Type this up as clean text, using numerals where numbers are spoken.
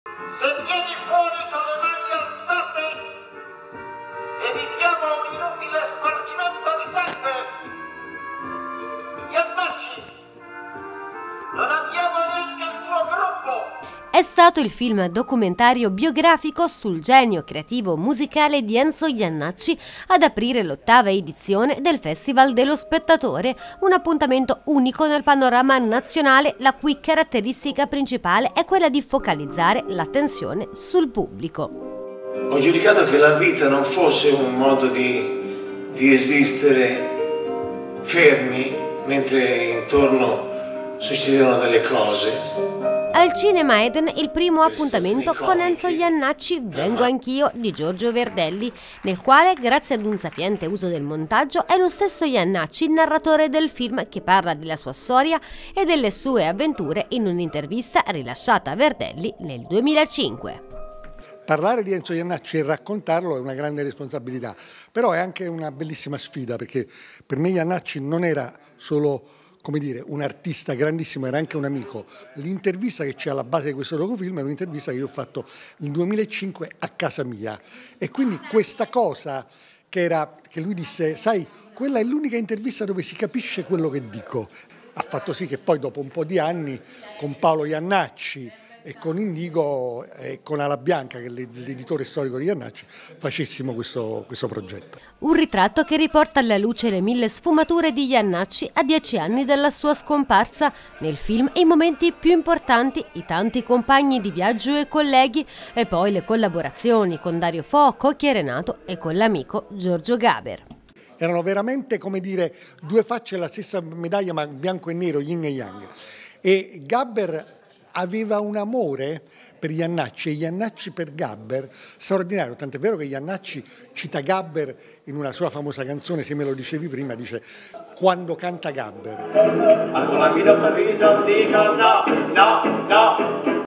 Se vieni fuori con le mani alzate, evitiamo un inutile spargimento di sangue. Iannacci, non abbiamo neanche il tuo gruppo. È stato il film documentario biografico sul genio creativo musicale di Enzo Jannacci ad aprire l'8ª edizione del Festival dello Spettatore, un appuntamento unico nel panorama nazionale, la cui caratteristica principale è quella di focalizzare l'attenzione sul pubblico. Ho giudicato che la vita non fosse un modo di esistere fermi mentre intorno succedevano delle cose. Al Cinema Eden il primo appuntamento con Enzo Jannacci, Vengo anch'io, di Giorgio Verdelli, nel quale, grazie ad un sapiente uso del montaggio, è lo stesso Jannacci il narratore del film che parla della sua storia e delle sue avventure in un'intervista rilasciata a Verdelli nel 2005. Parlare di Enzo Jannacci e raccontarlo è una grande responsabilità, però è anche una bellissima sfida, perché per me Jannacci non era solo, come dire, un artista grandissimo, era anche un amico. L'intervista che c'è alla base di questo docufilm è un'intervista che io ho fatto nel 2005 a casa mia, e quindi questa cosa che lui disse, sai, quella è l'unica intervista dove si capisce quello che dico, ha fatto sì che poi dopo un po' di anni con Paolo Jannacci e con Indigo e con Ala Bianca, che è l'editore storico di Jannacci, facessimo questo progetto. Un ritratto che riporta alla luce le 1000 sfumature di Jannacci a 10 anni dalla sua scomparsa. Nel film i momenti più importanti, i tanti compagni di viaggio e colleghi, e poi le collaborazioni con Dario Fo, Cocchi e Renato e con l'amico Giorgio Gaber. Erano veramente, come dire, due facce della stessa medaglia, ma bianco e nero, yin e yang. E Gaber aveva un amore per Jannacci e Jannacci per Gaber straordinario, tant'è vero che Jannacci cita Gaber in una sua famosa canzone, se me lo dicevi prima, dice quando canta Gaber. Al tuo languido sorriso dico no, no, no.